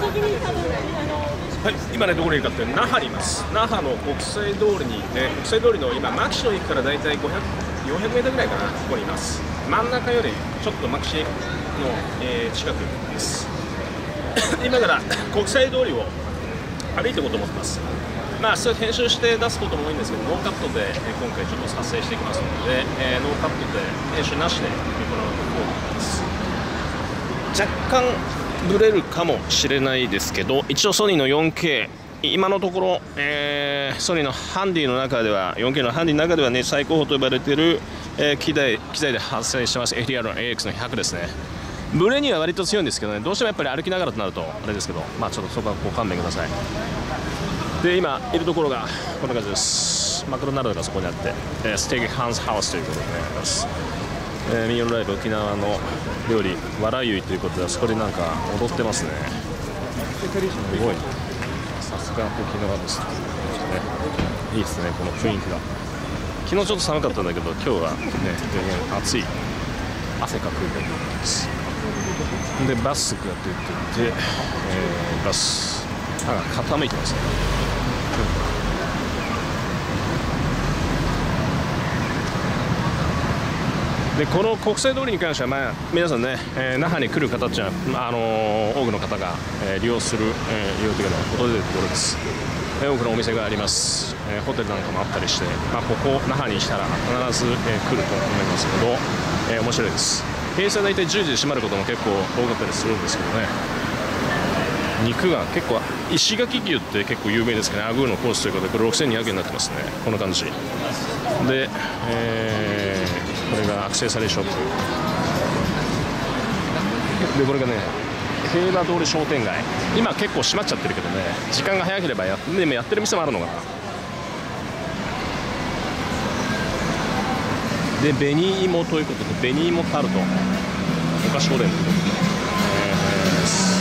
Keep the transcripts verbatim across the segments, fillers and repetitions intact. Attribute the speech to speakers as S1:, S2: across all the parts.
S1: はい、今ねどこにいるかって那覇にいます。那覇の国際通りにいて、国際通りの今マキシの駅からだいたいごひゃく、よんひゃくメートルぐらいかな、ここにいます。真ん中よりちょっとマキシの、えー、近くです。今から国際通りを歩いていこうと思ってます。まあそれ編集して出すことも多いんですけど、ノーカットで、えー、今回ちょっと撮影していきますので、えー、ノーカットで編集なしで行うと思います。若干ブレるかもしれないですけど、一応ソニーの よんケー、 今のところ、えー、ソニーのハンディの中では よんケー のハンディの中ではね最高峰と呼ばれている、えー、機材機材で発生してます エフディーアール の エーエックス のひゃくですね。ブレには割と強いんですけどね、どうしてもやっぱり歩きながらとなるとあれですけど、まあちょっとそこはご勘弁ください。で今いるところがこんな感じです。マクドナルドがそこにあって、えー、ステーキハンズハウスということになります。えー、ミニオンライブ沖縄の料理わらゆいということで、そこでなんか踊ってますね。すごい、さすが沖縄ですね。いいですね、この雰囲気が。昨日ちょっと寒かったんだけど、今日はね全然暑い、汗かくようになってます。でバスが出てて、えー、バスあ傾いてますね。でこの国際通りに関しては、まあ、皆さんね、えー、那覇に来る方っていうのは、あのー、多くの方が、えー、利用する、えー、利用というか訪れるところです。えー、多くのお店があります。えー、ホテルなんかもあったりして、まあ、ここ那覇にしたら必ず、えー、来ると思いますけど、えー、面白いです。閉鎖大体じゅうじで閉まることも結構多かったりするんですけどね。肉が結構、石垣牛って結構有名ですけどね、アグーのコースということでこれろくせんにひゃくえんになってますね。この感じで、えー、これがアクセサリーショップで、これがね平和通り商店街、今結構閉まっちゃってるけどね、時間が早ければやでもやってる店もあるのかな。で紅芋ということで、紅芋タルトお菓子おでんということで、えー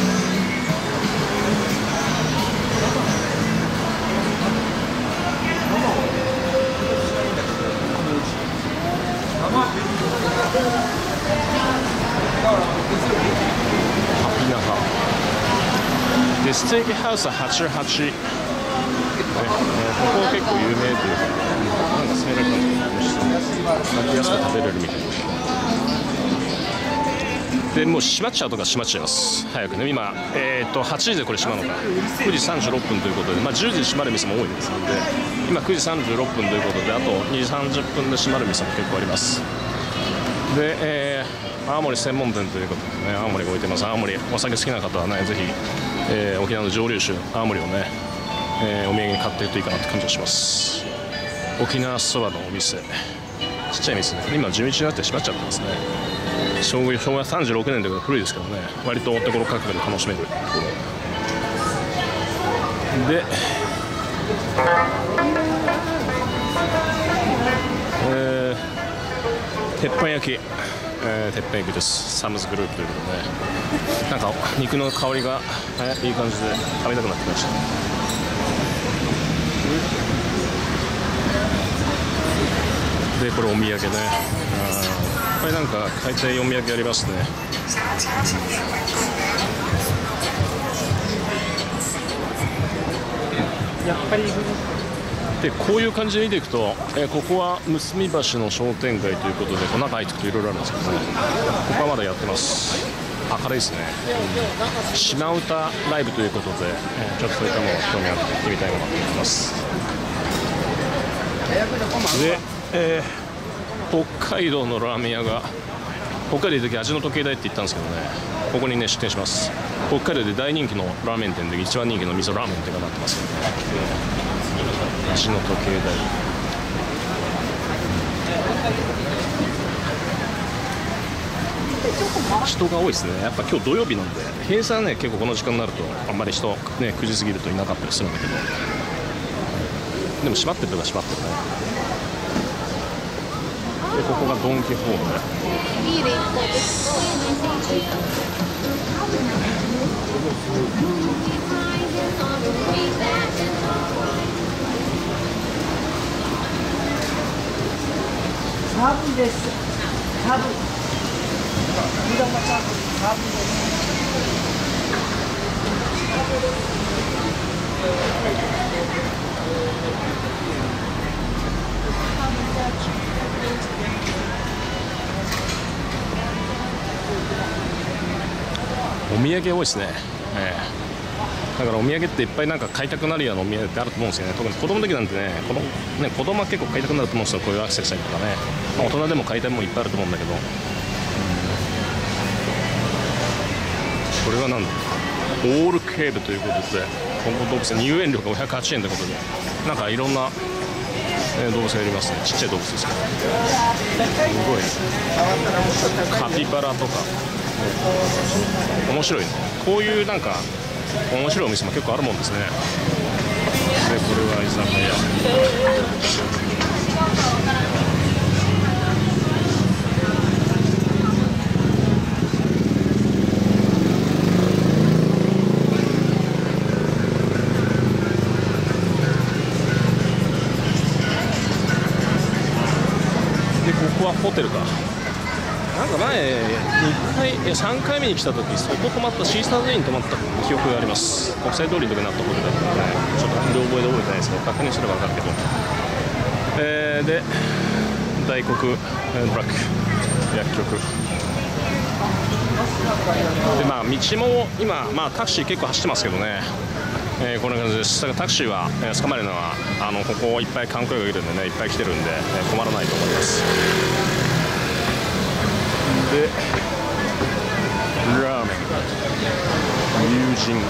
S1: ハピナハでステーキハウスはちじゅうはち、ねえー、ここは結構有名というか、なんかセール感じで美味しそう、安く食べれるみたいな。でもう閉まっちゃうとか閉まっちゃいます、早くね。今、えー、とはちじでこれ閉まるのか、くじさんじゅうろっぷんということで、まあ、じゅうじで閉まる店も多いですので、今くじさんじゅうろっぷんということで、あとにじさんじゅっぷんで閉まる店も結構あります。で、えー、青森専門店ということでね、青森が置いてます。青森お酒好きな方はね、ぜひ、えー、沖縄の蒸留酒青森をね、えー、お土産に買っていくといいかなって感じがします。沖縄そばのお店、ちっちゃい店ね、今じゅういちになって閉まっちゃってますね。昭和昭和さんじゅうろくねんということで古いですけどね、割とお手頃価格で楽しめるところで、えー、鉄板焼き、えー、鉄板焼きです。サムズグループということで、なんか肉の香りが、えー、いい感じで食べたくなってきました。でこれお土産ね、これなんか海底お土産ありますね。やっぱりでこういう感じで見ていくと、えー、ここは結び橋の商店街ということで、この中入っていくといろいろあるんですけどね、ここはまだやってます。明るいですね。うん、島唄ライブということで、えー、ちょっとそういったもの興味あって行ってみたいなと思います。で、えー、北海道のラーメン屋が、北海道の時味の時計台って言ったんですけどね、ここにね出店します。北海道で大人気のラーメン店で一番人気の味噌ラーメンっていうかなってますよね。味の時計台、人が多いですね。やっぱ今日土曜日なんで、平日はね結構この時間になるとあんまり人ねくじ過ぎるといなかったりするんだけど、でも閉まってるとか閉まってるね。でここがドン・キホーテ。
S2: サブです。サブ。サブです。
S1: お土産多いですね、えー、だからお土産っていっぱいなんか買いたくなるようなお土産ってあると思うんですよね。特に子供の時なんてね、子供ね子供は結構買いたくなると思うんですよ、こういうアクセサリーとかね。まあ、大人でも買いたいものいっぱいあると思うんだけど、これはなんだ、オールケーブということで、この動物入園料がごひゃくはちえんということで、なんかいろんな、えー、動物がいますね。ちっちゃい動物ですけど、すごいね、カピバラとか、面白いね。こういうなんか面白いお店も結構あるもんですね。でこれは居酒屋。でここはホテルか。なんか前にかいいやさんかいめに来た時、そこ泊まったシースターズインに泊まった記憶があります。国際通りの時になったホテルだったので、ちょっと両覚えで覚えてないですけど、確認すれば分かるけど、えー、で大黒ブラック薬局で、まあ道も今、まあ、タクシー結構走ってますけどね、えー、こんな感じです。だからタクシーは、えー、捕まえるのはあのここいっぱい観光客がいるんでね、いっぱい来てるんで、えー、困らないと思います。でラーメン、友人、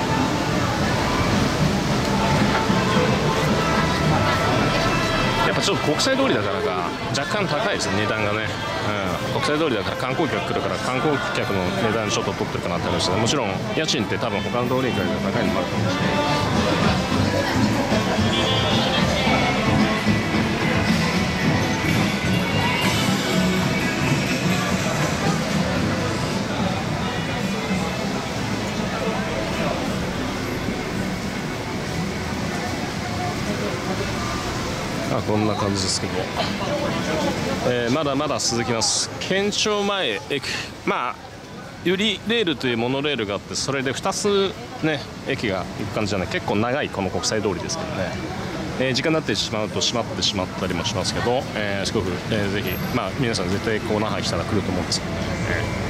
S1: やっぱちょっと国際通りだからか若干高いですね、値段がね、うん、国際通りだから観光客来るから観光客の値段ちょっと取ってるかなって話で、もちろん家賃って多分他の通りに比べて高いのもあると思うんですけど、あこんな感じですけど、えー、まだまだ続きます。県庁前駅、まあユリレールというモノレールがあって、それでふたつね駅が行く感じじゃない、結構長いこの国際通りですけどね、えー、時間になってしまうと閉まってしまったりもしますけど、えー、すごく、えー、ぜひ、まあ、皆さん絶対こう那覇来たら来ると思うんですけどね、えー